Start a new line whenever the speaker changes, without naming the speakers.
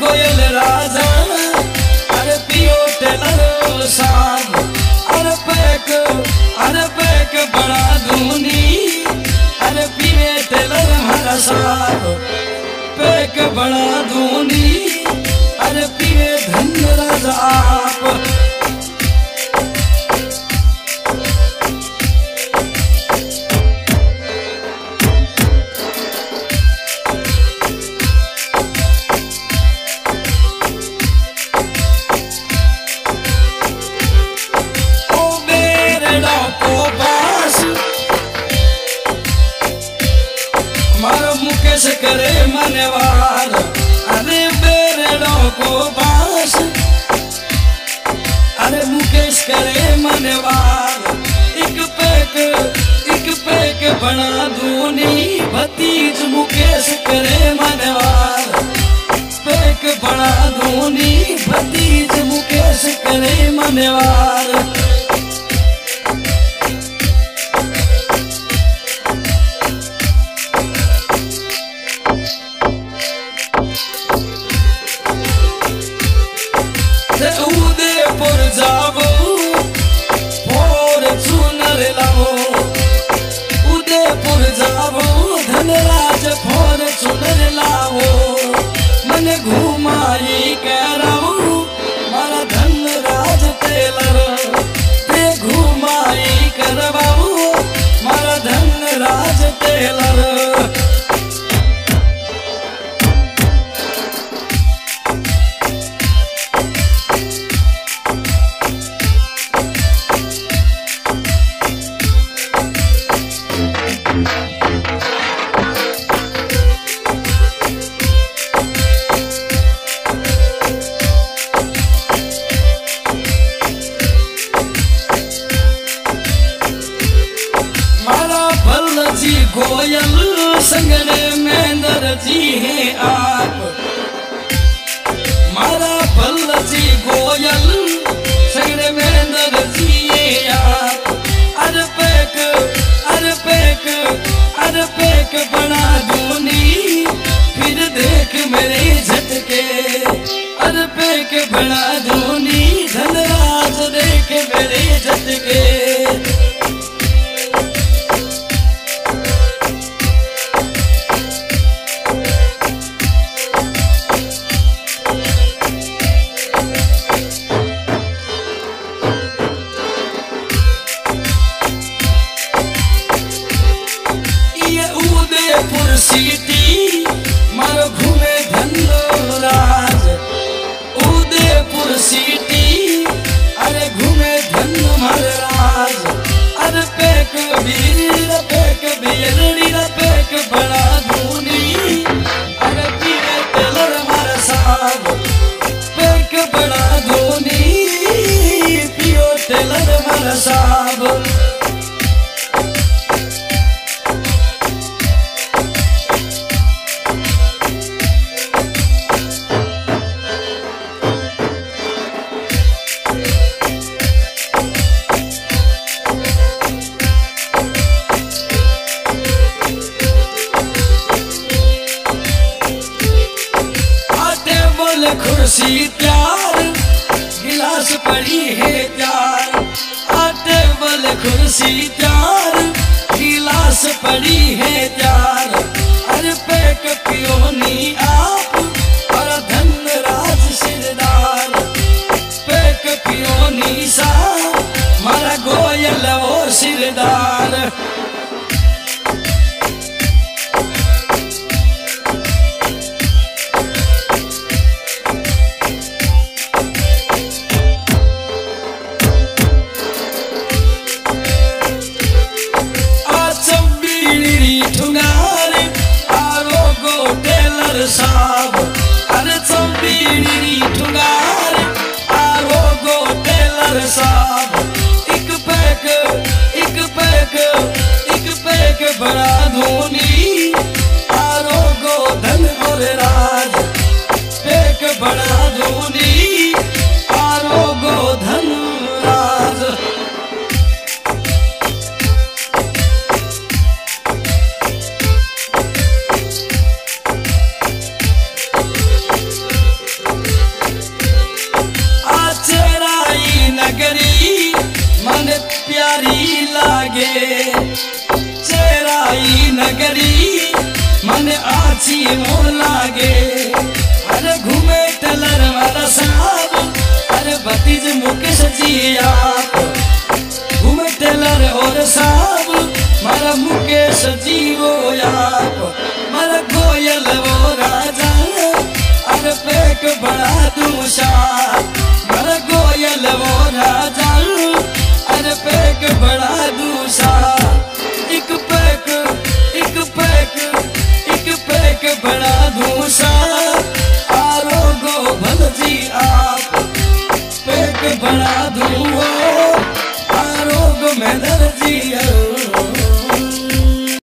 गोयल राजा अरे पियो टेलर साहब अरे पैक बड़ा धूनी अरे पिए टेलर हमारा साहब पैक बड़ा धूनी अरे पिए धन राजा आप मुकेश करे मनवार अरे बेरड़ों को बास अरे मुकेश करे मनवार एक पैक बना दूनी भतीज मुकेश करे मनवार पैक बना दूनी भतीज मुकेश करे मनवार उदयपुर जाबो फॉर्चूनर लाओ उदयपुर जाबो धनराज फॉर्चूनर लाओ मन घुमाई कराओ मारा धनराज टेलर ते घुमाई करवाओ मारा धनराज टेलर गोयल संगने महेंद्र जी हैं आप मारा भल्ला जी गोयल संगने महेंद्र जी हैं आप अरे पैक बना दूनी फिर देख मेरे झटके अरे पैक बना दूनी धनराज देख मेरे झटके सिटी मारो घूमे धनराज उदयपुर सिटी अरे घूमे धन महाराज अरे पैक पैक बड़ा धूनी अरे पिए टेलर हमारा साहब पैक बड़ा धूनी पियो टेलर हमारा साहब कुर्सी प्यार गिलास पड़ी है प्यार टेबल कुर्सी प्यार गिलास पड़ी है प्यार अरे पैक पियोनी आप और धनराज सिरदार पैक पियोनी सा मारा गोयल वो सिरदार साहब अरे चौबीड़ी ठुगार आरो गो टेलर साहब एक पैक बड़ा धोनी आरो गो धन और राज पैक बड़ा धोनी आरो गो धन राज लागे। अरे घूमे टेलर वाला साहब, अरे भतीज मुकेश जी आप। घूमे टेलर और साहब मारा मुकेश जी वो आप। मारा गोयल वो राजा, अरे पैक बड़ा दूषा। मारा गोयल वो राजा, अरे पैक बड़ा दूषा। एक पैक एक पैक एक पैक बड़ा दूषा। आरोगो भल जी आप, पैक बड़ा धुओ आरोग में दर्द